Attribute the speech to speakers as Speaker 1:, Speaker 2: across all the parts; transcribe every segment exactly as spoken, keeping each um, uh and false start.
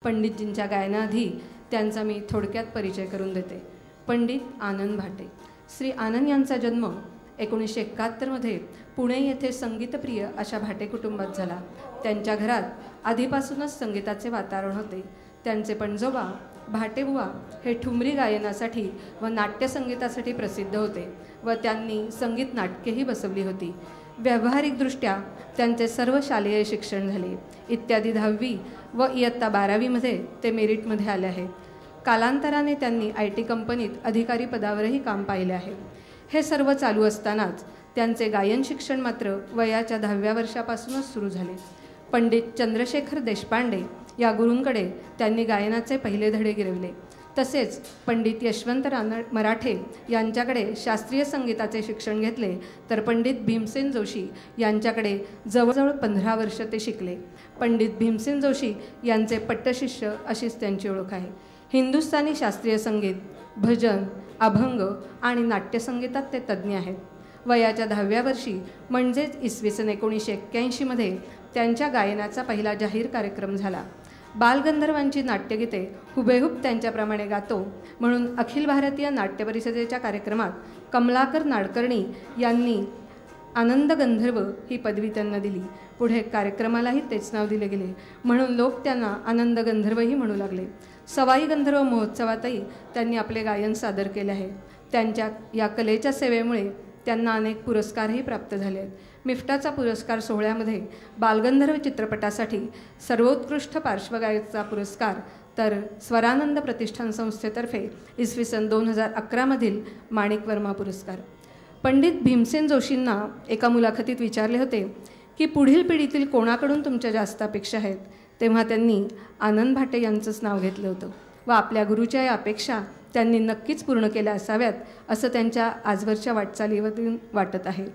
Speaker 1: पंडितजींच्या गायनाआधी त्यांचा मी थोडक्यात परिचय करून देते. पंडित आनंद भाटे. श्री आनंद यांचा जन्म एकोणीसशे एकाहत्तरमध्ये पुणे येथे संगीतप्रिय अशा भाटे कुटुंबात झाला. त्यांच्या घरात आधीपासूनच संगीताचे वातावरण होते. त्यांचे पणजोबा भाटेबुवा हे ठुमरी गायनासाठी व नाट्यसंगीतासाठी प्रसिद्ध होते व त्यांनी संगीत नाटकेही बसवली होती. व्यावहारिकदृष्ट्या त्यांचे सर्व शालेय शिक्षण झाले. इत्यादी दहावी व इयत्ता बारावीमध्ये ते मेरिटमध्ये आले आहेत. कालांतराने त्यांनी आय टी कंपनीत अधिकारी पदावरही काम पाहिले आहे. हे सर्व चालू असतानाच त्यांचे गायन शिक्षण मात्र वयाच्या दहाव्या वर्षापासूनच सुरू झाले. पंडित चंद्रशेखर देशपांडे या गुरूंकडे त्यांनी गायनाचे पहिले धडे गिरवले. तसेच पंडित यशवंत रानड मराठे यांच्याकडे शास्त्रीय संगीताचे शिक्षण घेतले, तर पंडित भीमसेन जोशी यांच्याकडे जवळजवळ पंधरा वर्ष ते शिकले. पंडित भीमसेन जोशी यांचे पट्टशिष्य अशीच त्यांची ओळख आहे. हिंदुस्थानी शास्त्रीय संगीत, भजन, अभंग आणि नाट्यसंगीतात ते तज्ज्ञ आहेत. वयाच्या दहाव्या वर्षी म्हणजेच इसवी सन एकोणीसशे एक्क्याऐंशीमध्ये त्यांच्या गायनाचा पहिला जाहीर कार्यक्रम झाला. बालगंधर्वांची नाट्यगीते हुबेहूब त्यांच्याप्रमाणे गातो म्हणून अखिल भारतीय नाट्य परिषदेच्या कार्यक्रमात कमलाकर नाडकर्णी यांनी आनंद गंधर्व ही पदवी त्यांना दिली. पुढे कार्यक्रमालाही तेच नाव दिले गेले म्हणून लोक त्यांना आनंद गंधर्वही म्हणू लागले. सवाई गंधर्व महोत्सवातही त्यांनी आपले गायन सादर केले आहे. त्यांच्या या कलेच्या सेवेमुळे त्यांना अनेक पुरस्कारही प्राप्त झाले आहेत. मिफ्टाचा पुरस्कार सोहळ्यामध्ये बालगंधर्व चित्रपटासाठी सर्वोत्कृष्ट पार्श्वगायकचा पुरस्कार, तर स्वरानंद प्रतिष्ठान संस्थेतर्फे इसवी सन दोन हजार अकरामधील माणिक वर्मा पुरस्कार. पंडित भीमसेन जोशींना एका मुलाखतीत विचारले होते की पुढील पिढीतील कोणाकडून तुमच्या जास्त अपेक्षा आहेत, तेव्हा त्यांनी आनंद भाटे यांचंच नाव घेतलं होतं व आपल्या गुरुच्या या अपेक्षा त्यांनी नक्कीच पूर्ण केल्या असाव्यात असं त्यांच्या आजवरच्या वाटचालीवरून वाटत आहे.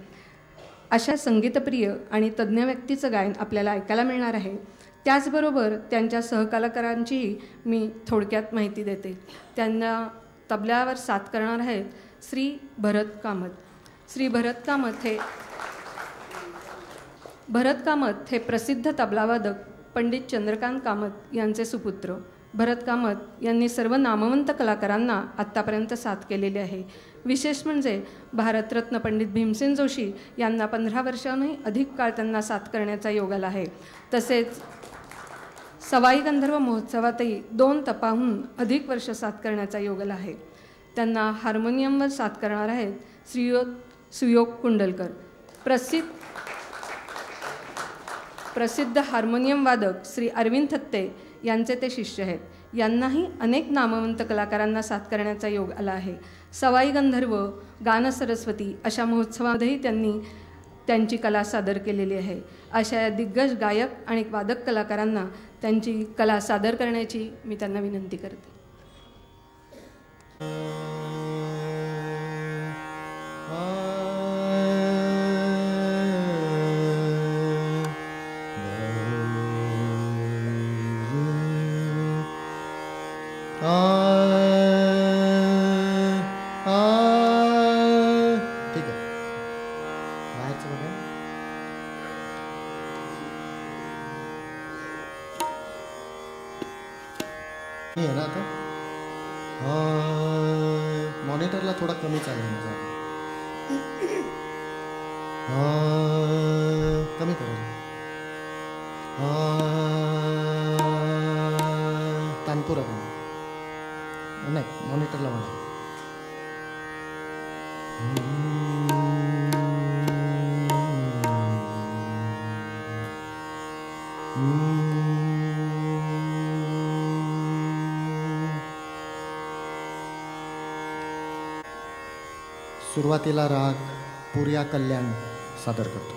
Speaker 1: अशा संगीतप्रिय आणि तज्ज्ञ व्यक्तीचं गायन आपल्याला ऐकायला मिळणार आहे. त्याचबरोबर त्यांच्या सहकलाकारांचीही मी थोडक्यात माहिती देते. त्यांना तबल्यावर साथ करणार आहेत श्री भरत कामत. श्री भरत कामत हे भरत कामत हे प्रसिद्ध तबलावादक पंडित चंद्रकांत कामत यांचे सुपुत्र. भरत कामत यांनी सर्व नामवंत कलाकारांना आत्तापर्यंत साथ केलेली आहे. विशेष म्हणजे भारतरत्न पंडित भीमसेन जोशी यांना पंधरा वर्षांहूनही अधिक काळ त्यांना साथ करण्याचा योग आला आहे. तसेच सवाई गंधर्व महोत्सवातही दोन तपाहून अधिक वर्ष साथ करण्याचा योग आला आहे. त्यांना हार्मोनियमवर साथ करणार आहेत श्रीयुत सुयोग कुंडलकर. प्रसिद्ध प्रसिद्ध हार्मोनियम वादक श्री अरविंद थत्ते यांचे ते शिष्य आहेत. यांनाही अनेक नामवंत कलाकारांना साथ करण्याचा योग आला आहे. सवाई गंधर्व, गान सरस्वती अशा महोत्सवामध्येही त्यांनी त्यांची कला सादर केलेली आहे. अशा दिग्गज गायक आणि वादक कलाकारांना त्यांची कला सादर करण्याची मी त्यांना विनंती करते.
Speaker 2: मॉनिटरला थोडा कमी चालेल, कमी करा, तानपुरा नाही, मॉनिटरला म्हणा. सुरुवातीला राग पुर्या कल्याण सादर करतो.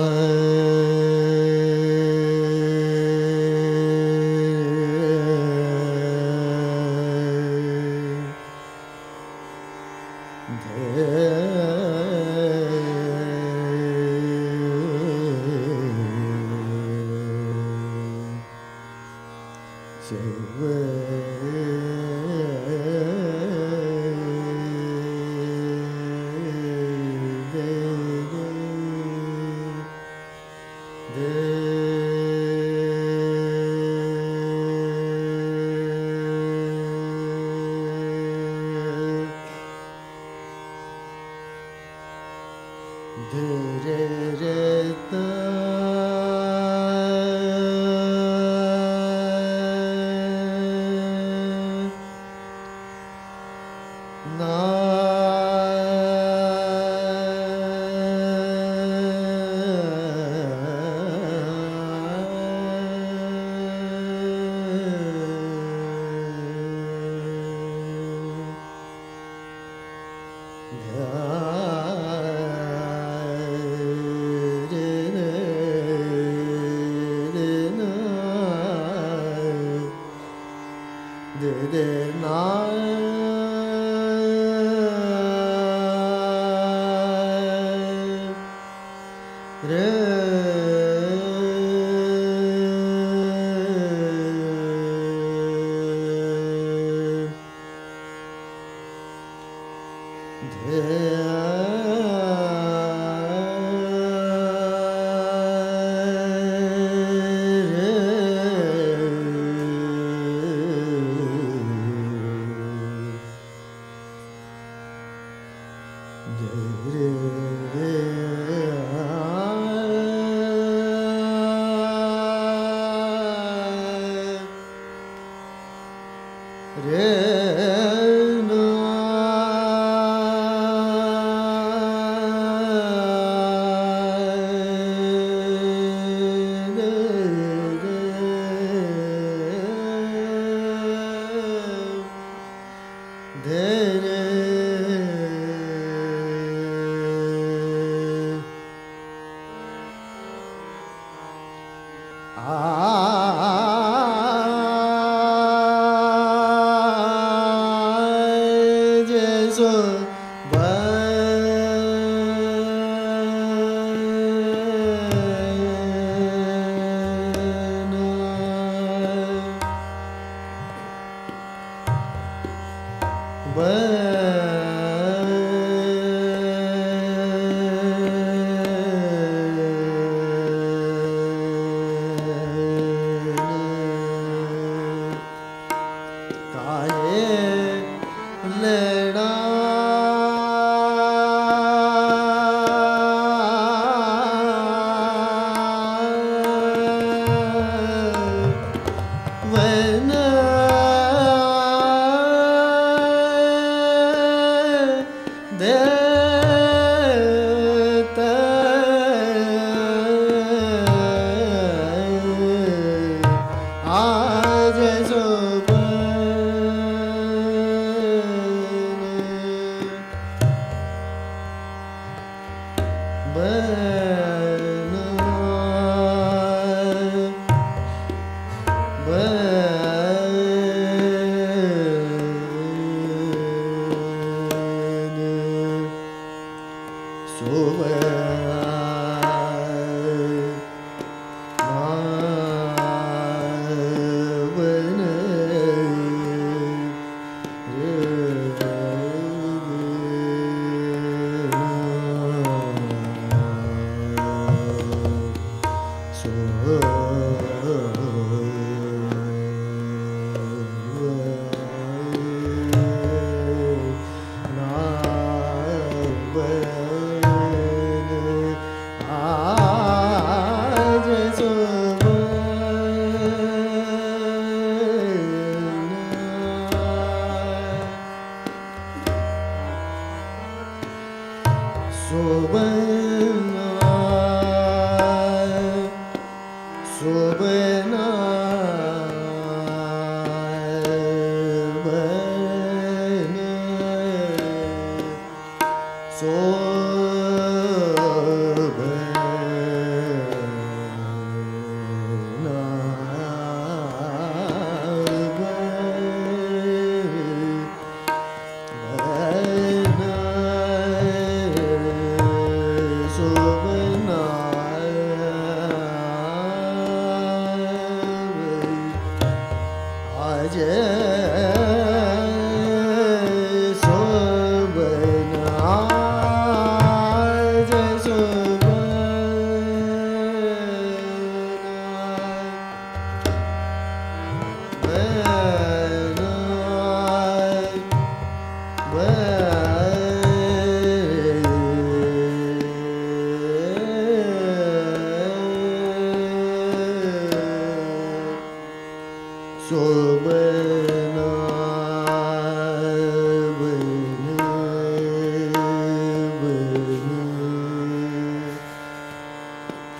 Speaker 2: ब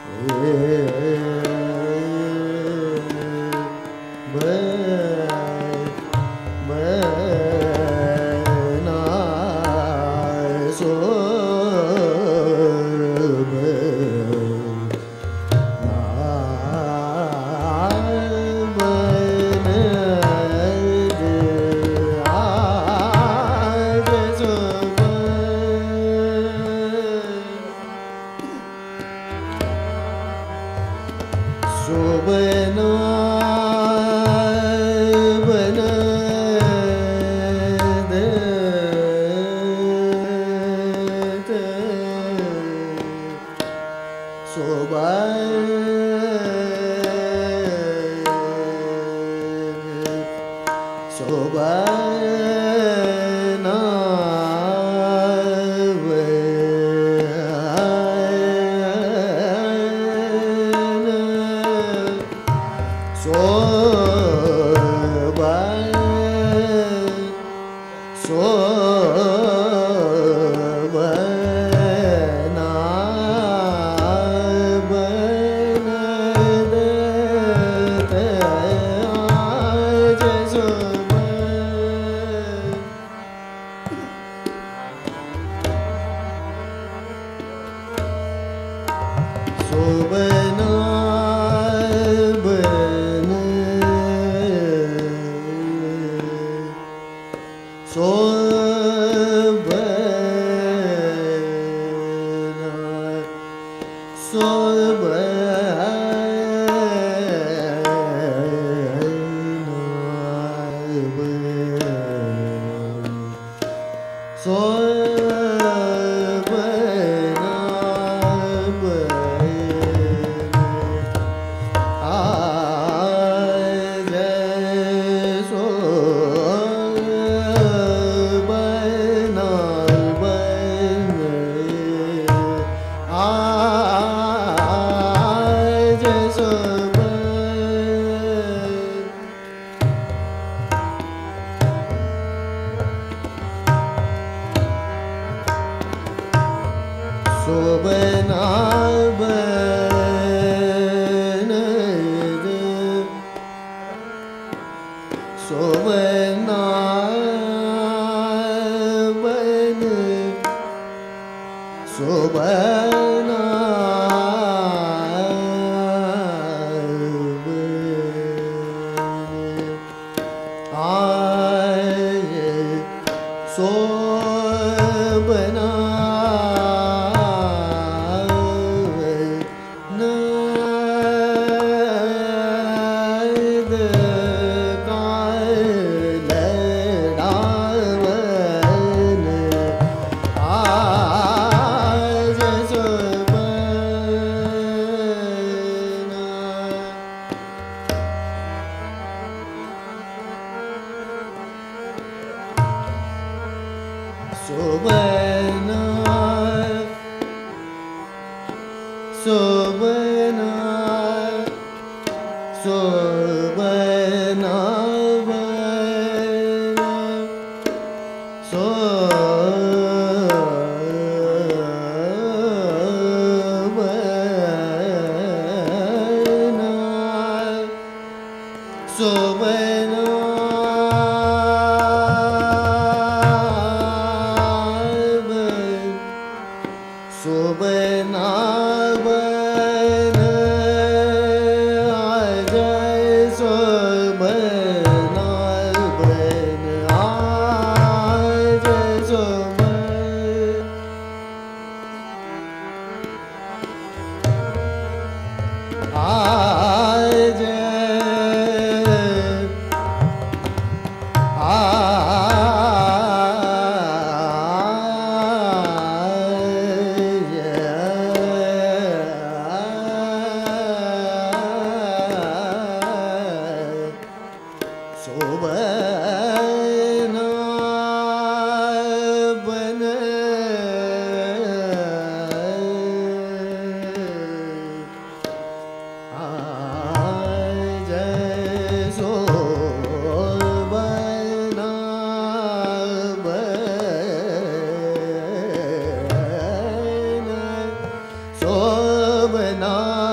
Speaker 2: बना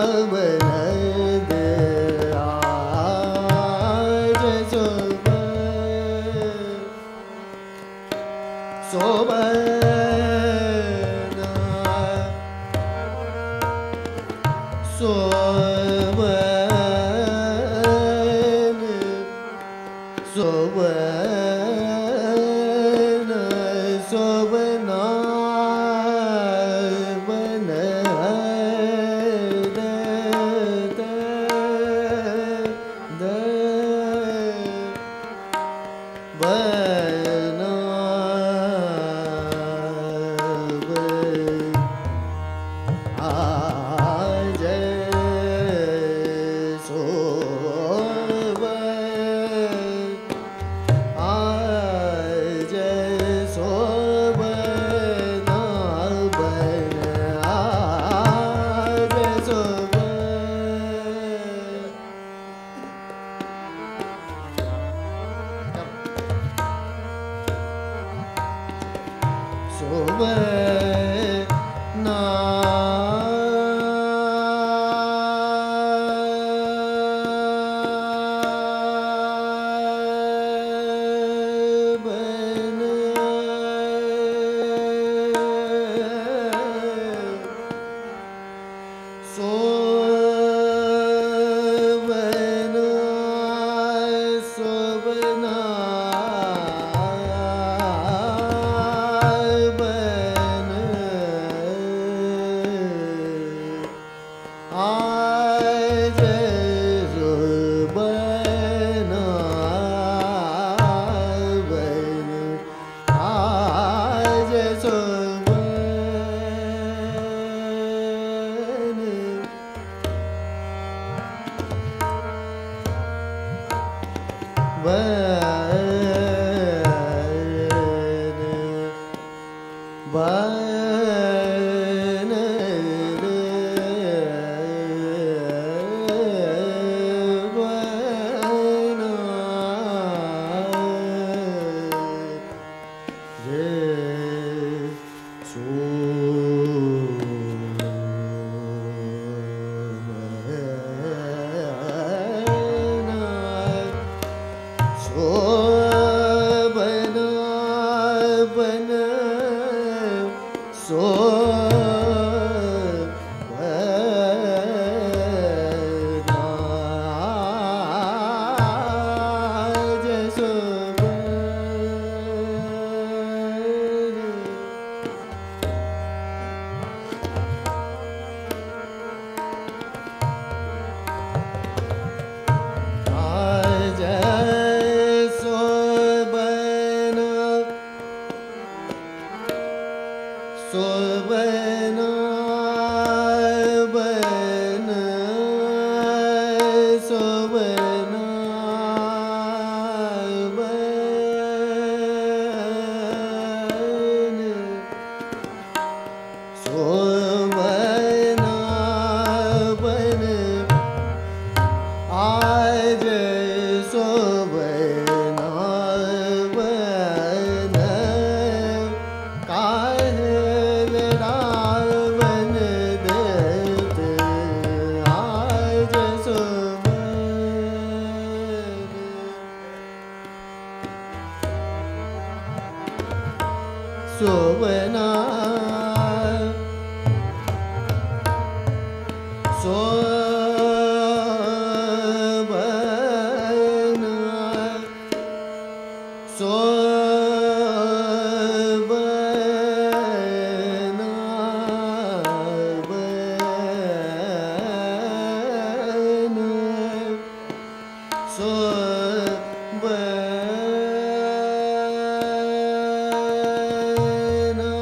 Speaker 2: सोबन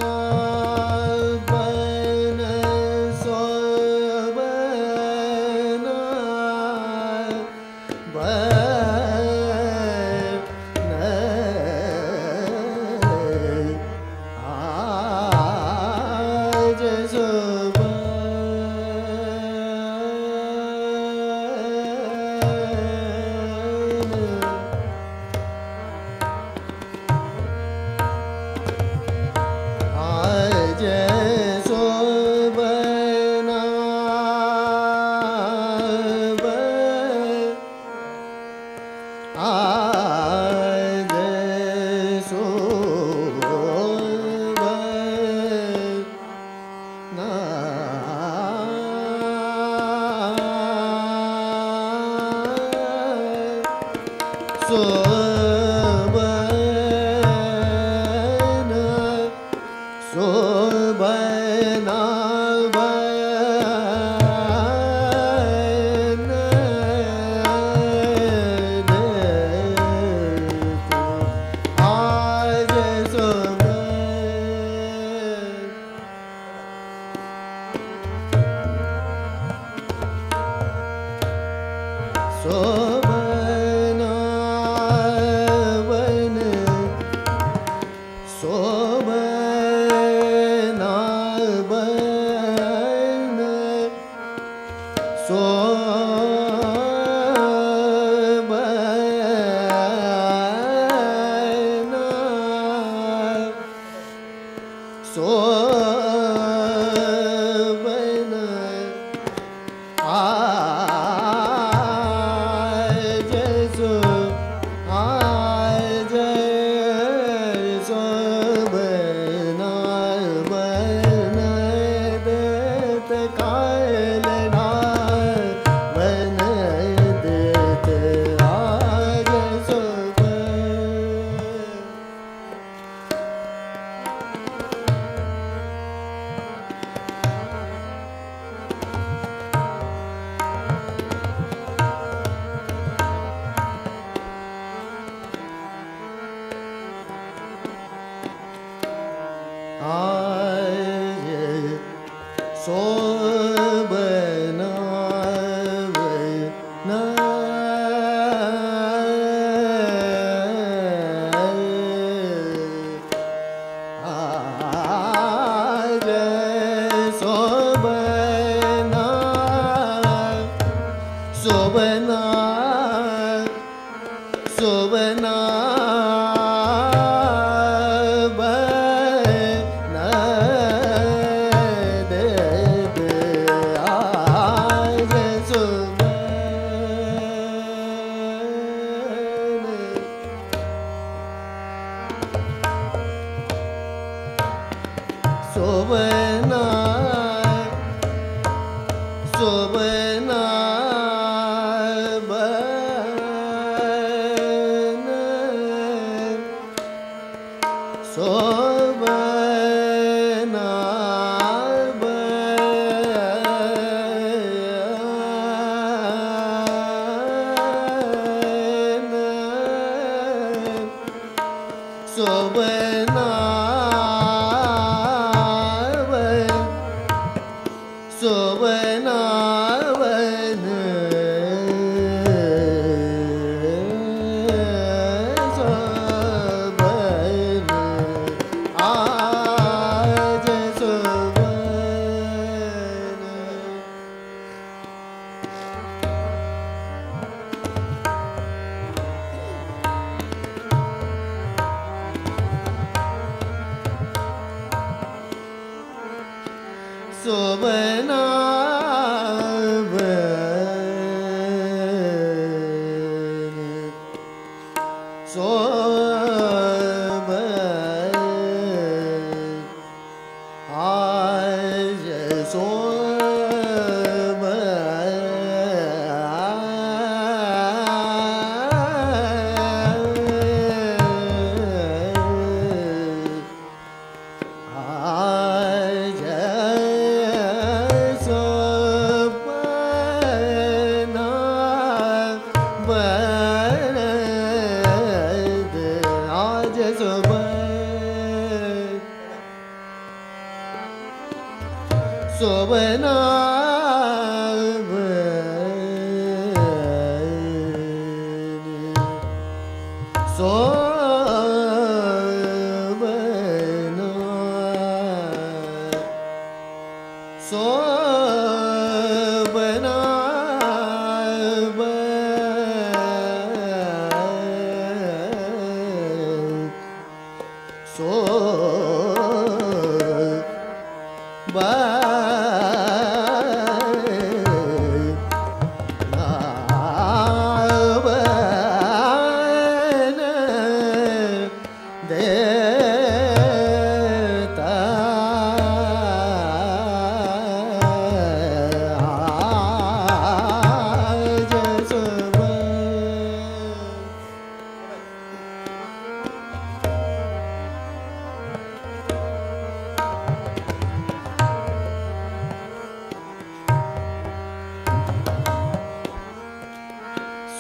Speaker 3: शोभना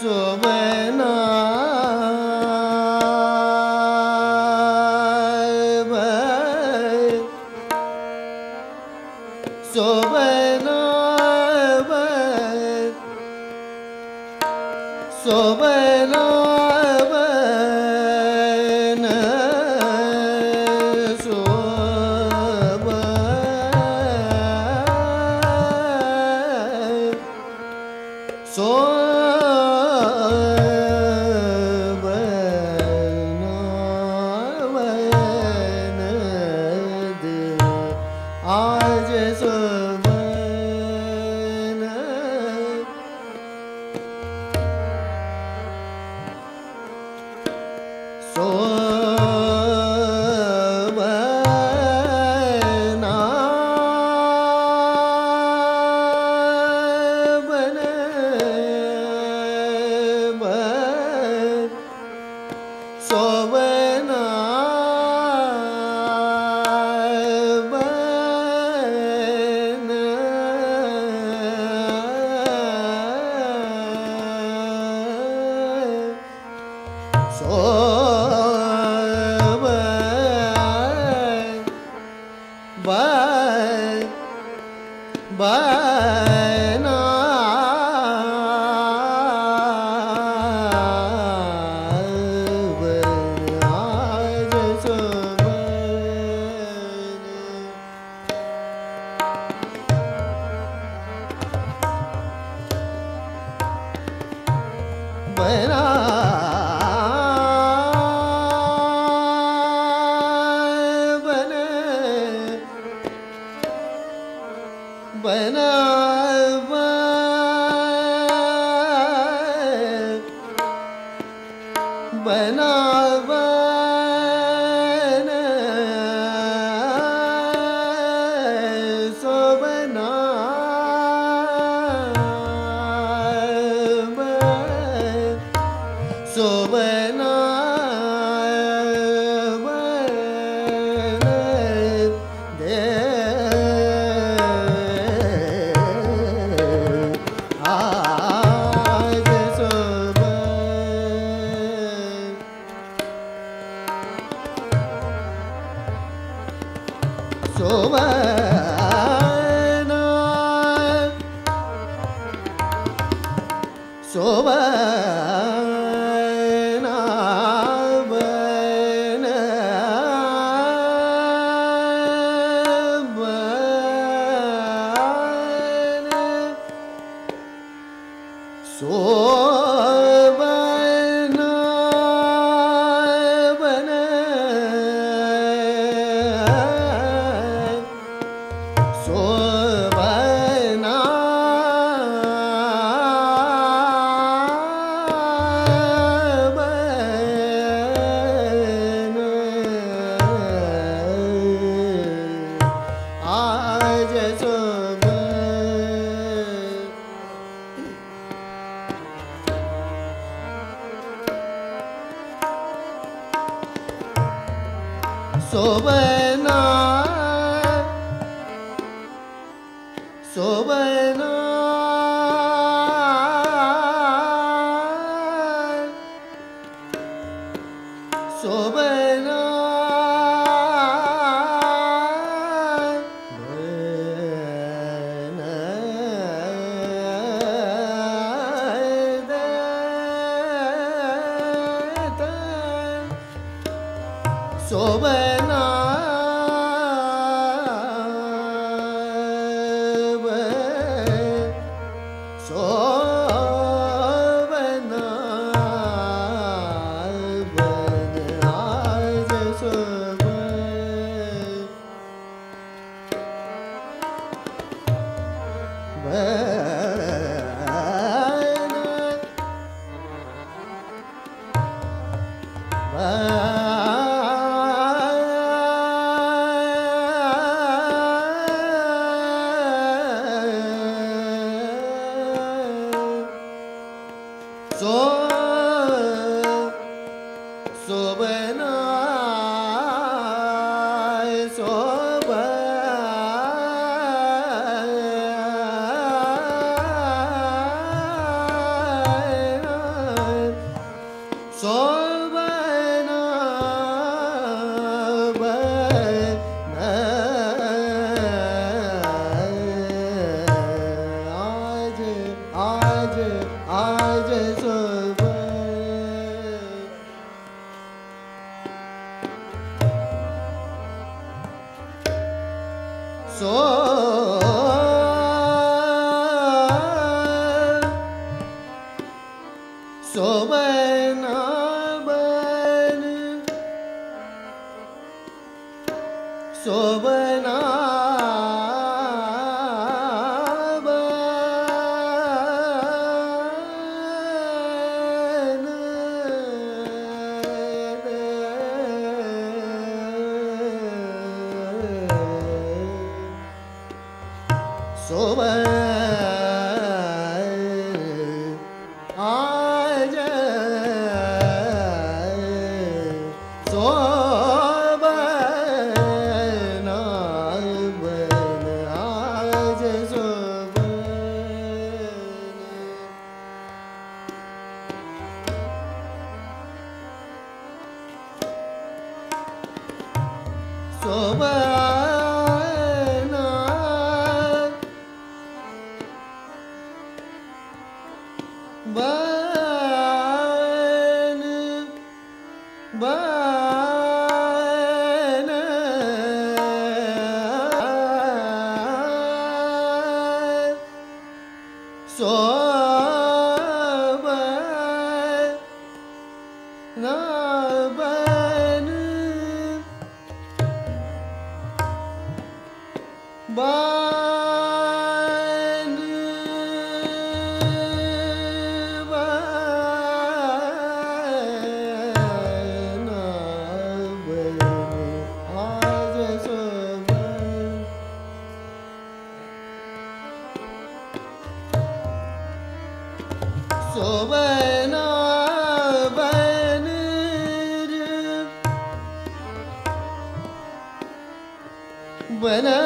Speaker 2: शोभना शोभना शोभना शोभना शोभना शोभना शोभना शोभना आज सोबन सो सोबना बन सोबना सोबन आज सोबन बन आज सोबन सोबन बन बन सोबन बन बन सोबना बन बना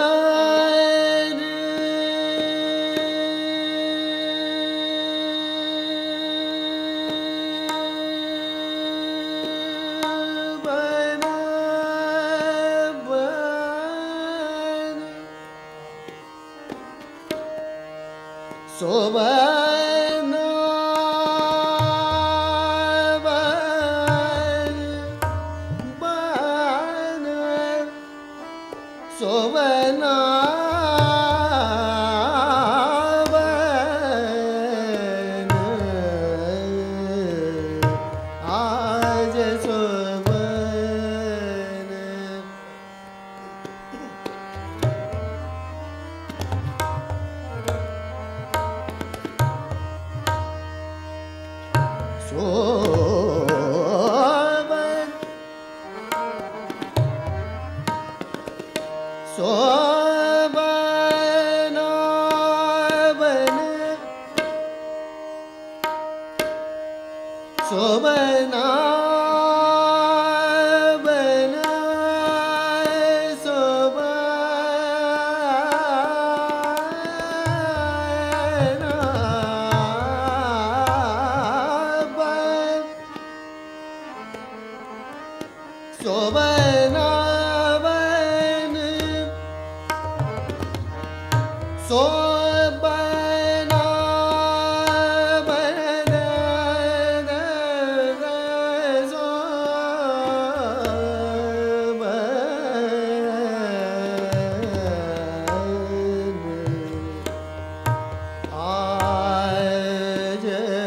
Speaker 2: बना बन सोबना सोबना बन आज सोबन सोबन सोबना बन सोबना बन सोबना बन सोबना सोबना बन सोबन आज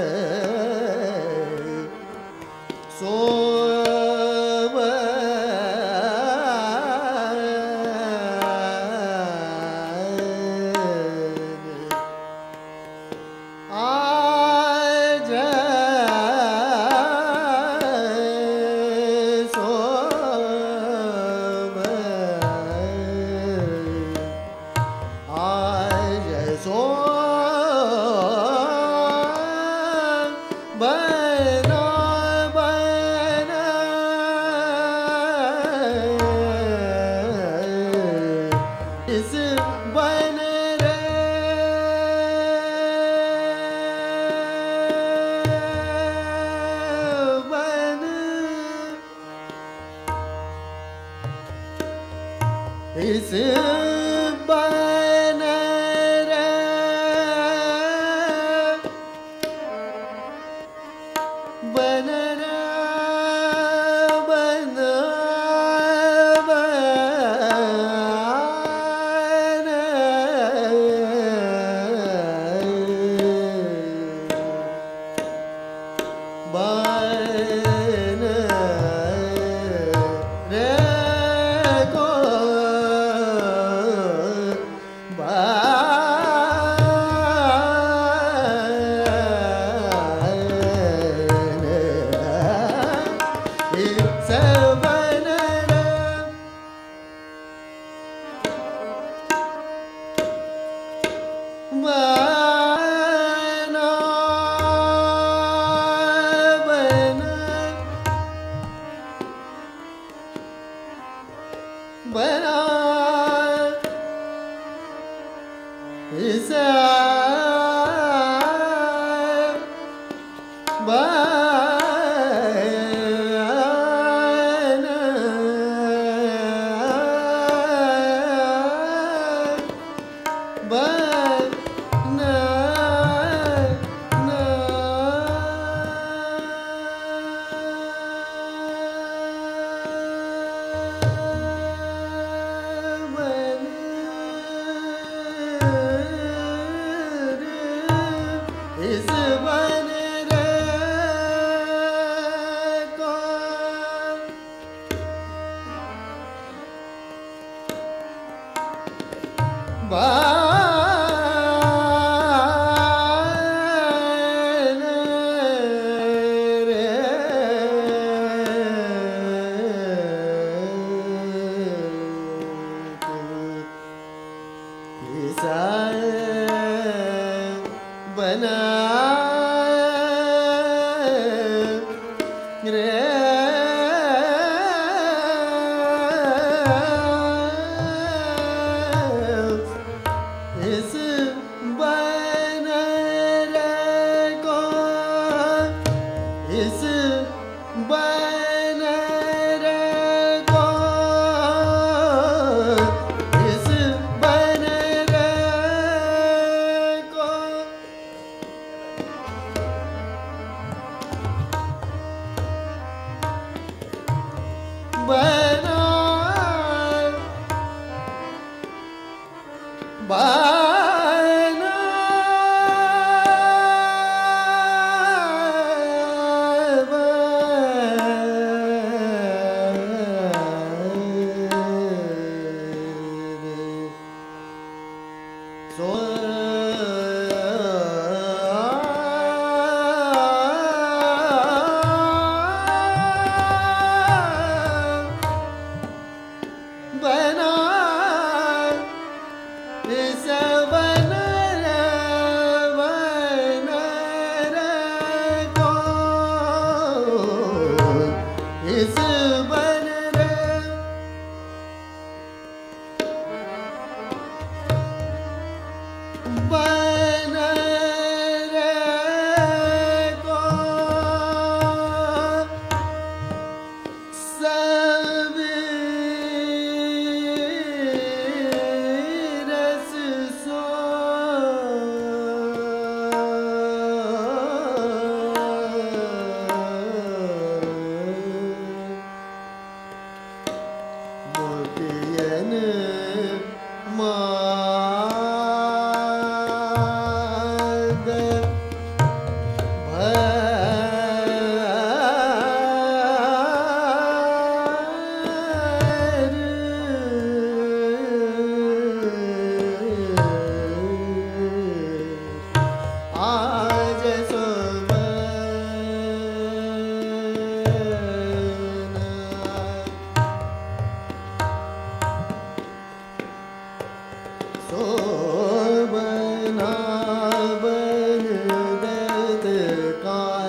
Speaker 2: इस बन रे God.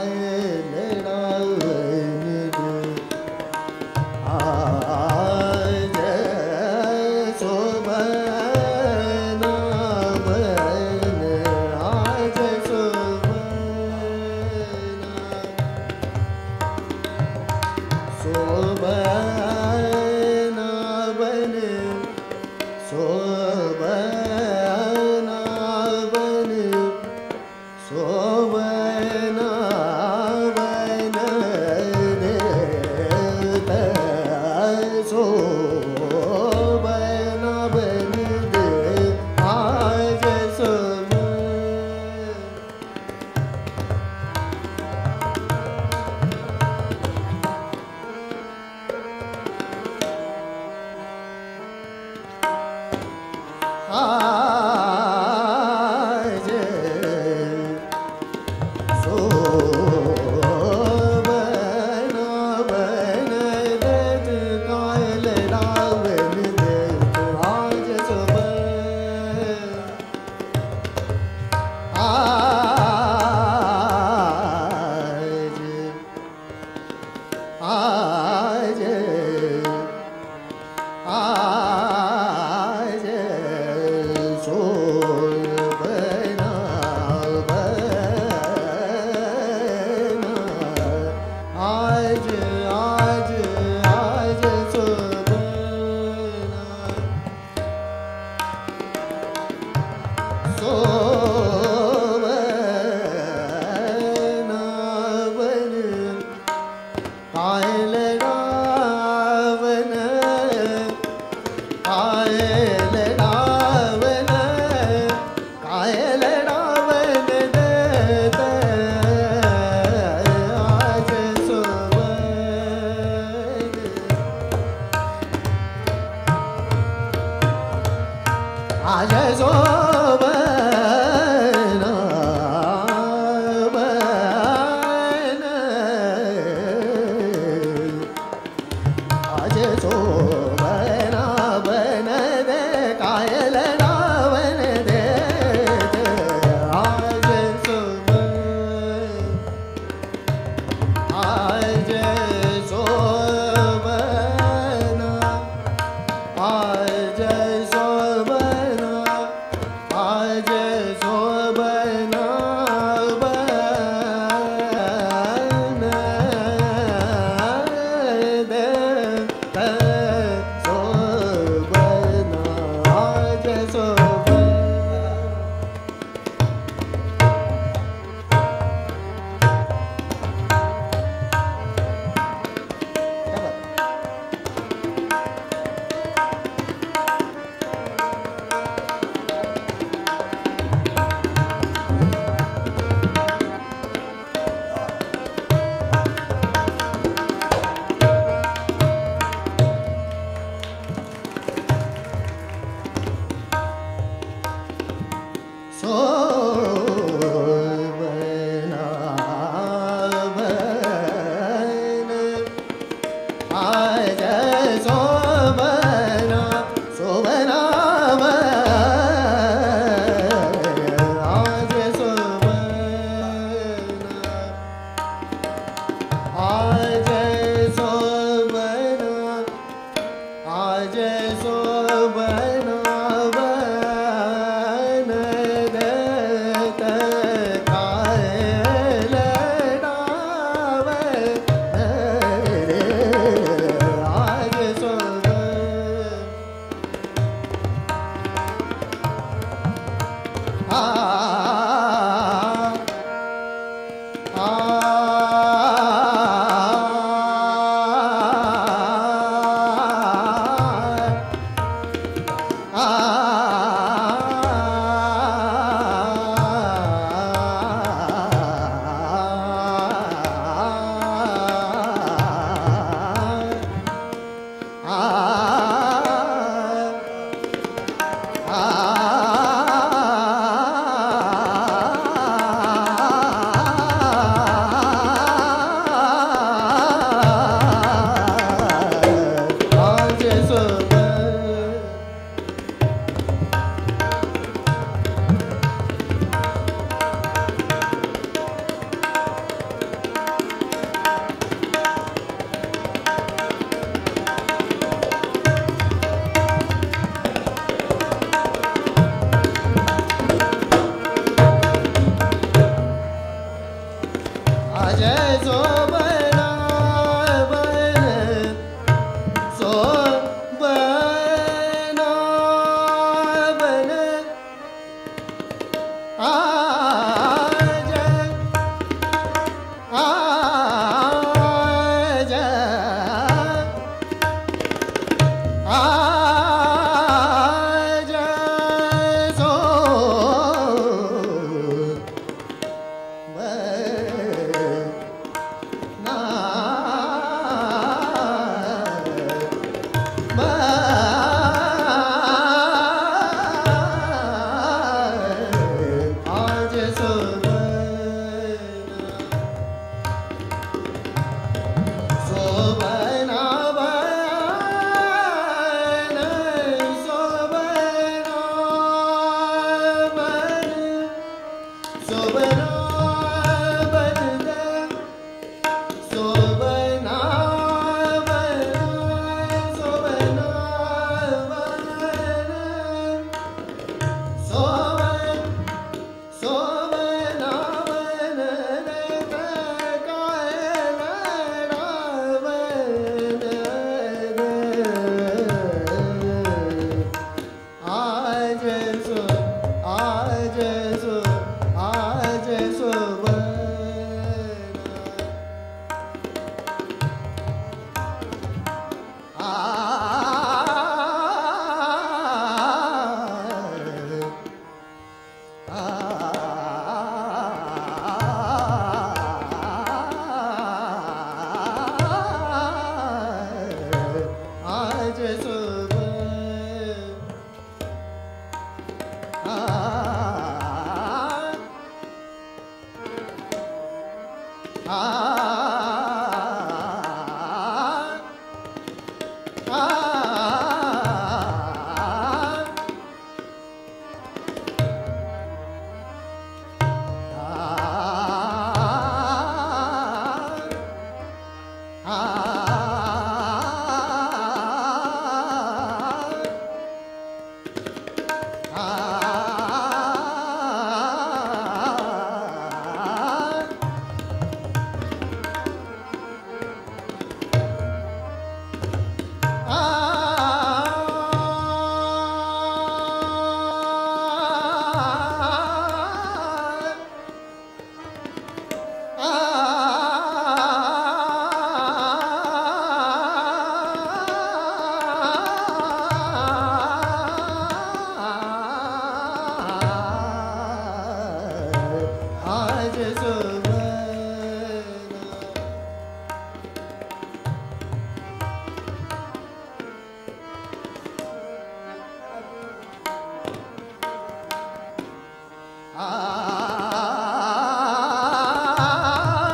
Speaker 2: आ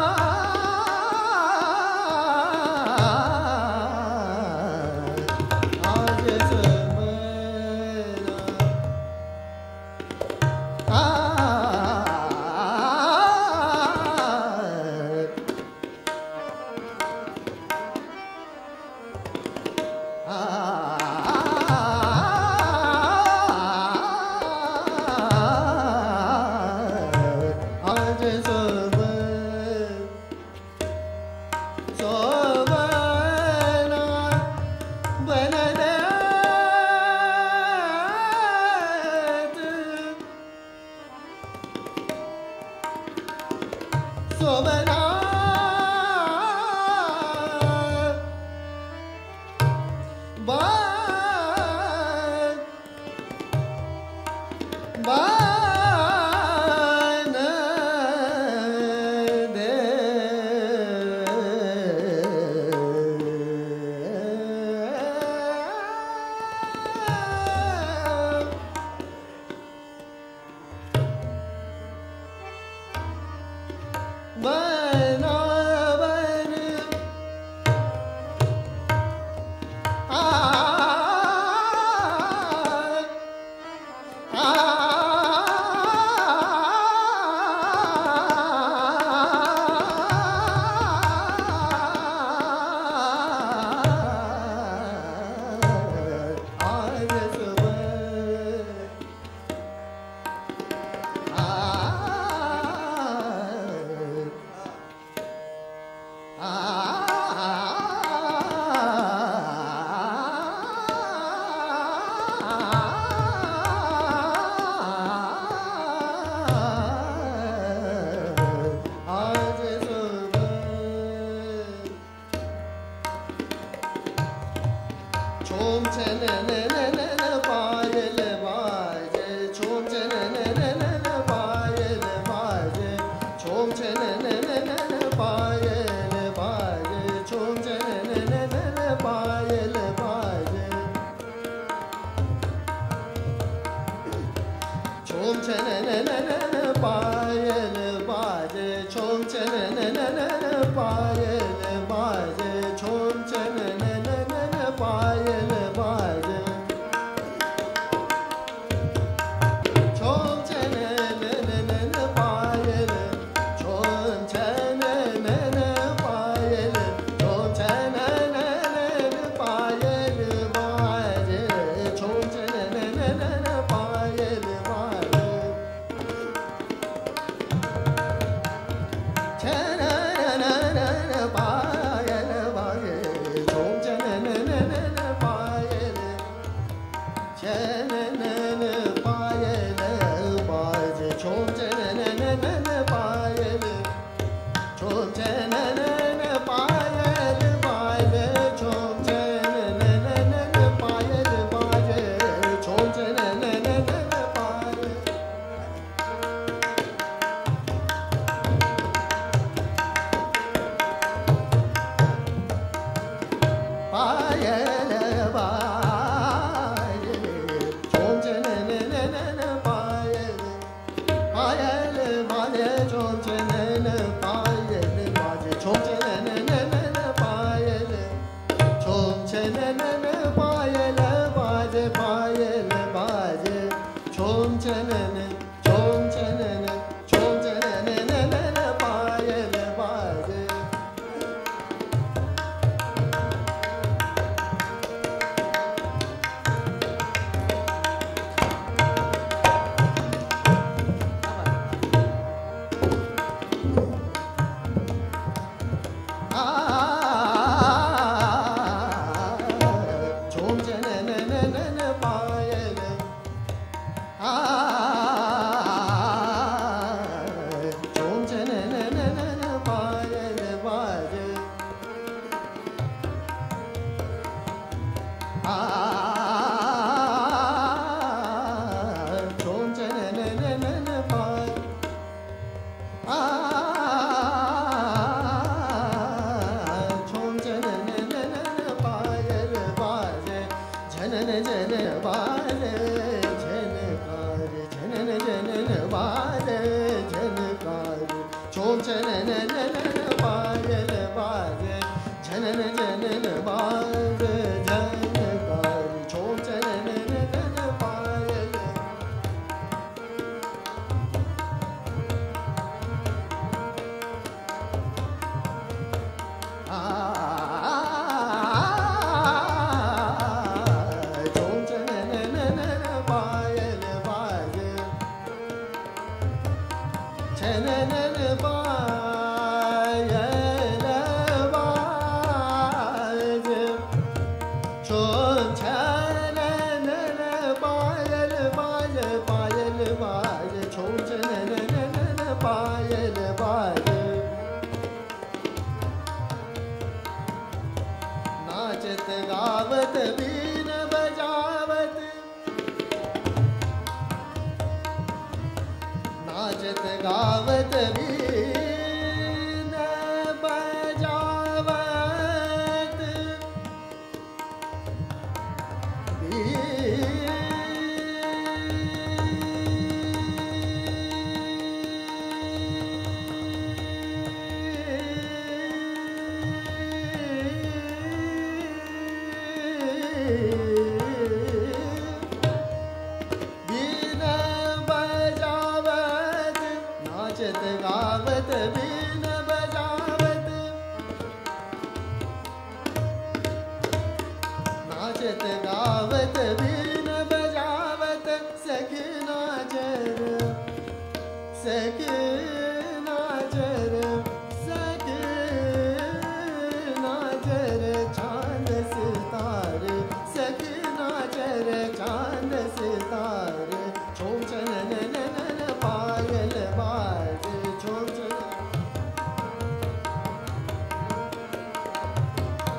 Speaker 2: सोमना बा बान दे बना बन आ आ आज छोम चन न न न न पायल बाजे छोम चन न न न न पायल बाजे छोम चन न न न न पायल बाजे छोम चन न न न न पायल बाजे छोम चन न न न न पायल बाजे छोम चन न न न न पायल बाजे छोम चन न न न न पायल बाजे छोम चन न न न न पायल छोम चन न न पायल छोम चन न न न पायल बाजे छोम चन न न न न पायल बाजे चन न न न पायल बाजे छोम चन न न न न पायल चन न न पायल बाजे छोम चन न न न न पायल छोम चन न न पायल बाजे छोम चन न न न न पायल बाजे छोम चन न न न न पायल पायल बाजे छोम चन न न न न पायल पायल बाजे छोम चन न पायल बाजे छोम चन न न न न पायल छोम चन न न पायल बाजे पायल बाजे छोम चन न छोम चन न छोम चन न न न न पायल बाजे छोम चन न न न न पायल छोम चन न न न न पायल बाजे छोम चन न न न न पायल छोम चन न न न न पायल बाजे झनन जन बाले झनकार झनन जनन बाले झनकार छोम चन न न न न पायल बाजे झनन जनन बाले झनकार छोम चन न न न न पायल छोम चन न न न न पायल बाजे झनन पायल बाजे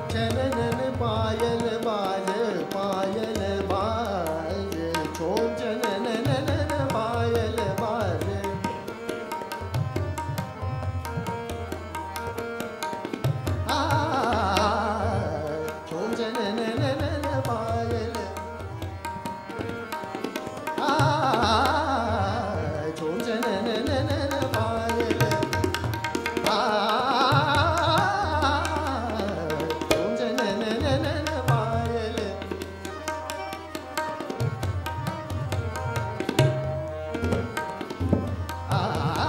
Speaker 2: छननन पायल बाजे पायल बाजे झोम छननन पायल बाजे आ झोम छननन पायल आ झोम छननन पायल आ झोम छननन पायल आ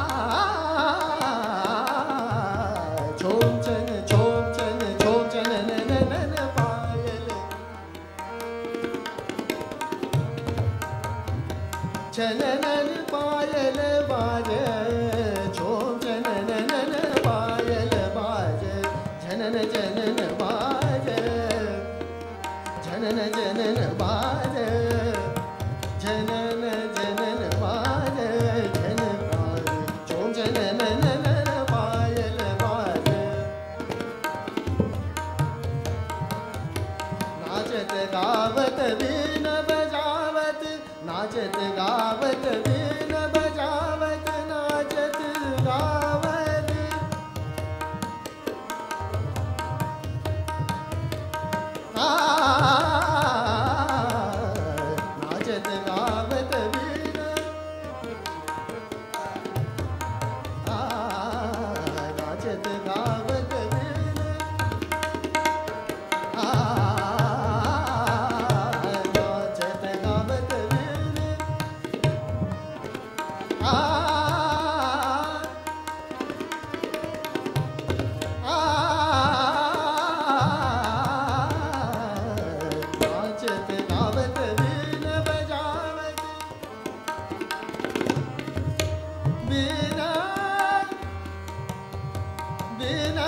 Speaker 2: झोम छन झोम छन झोम छननन पायल छननन पायल बाजे झोम छननन पायल बाजे झनन झनन बाजे झनन झनन बाजे झनन झनन बाजे झन बाजे झोम छननन पायल बाजे नाचत गावत बीन बजावत नाचत गावत बीन बजावत नाचत गावत आ नाचत गावत बीन आ नाचत गावत बीन आ नाचत गावत बीन आ आ नाचत गावत बीन बजावत बीना बीना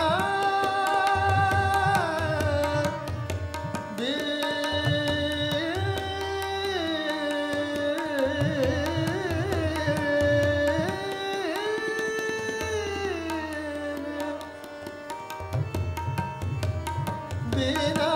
Speaker 2: बीना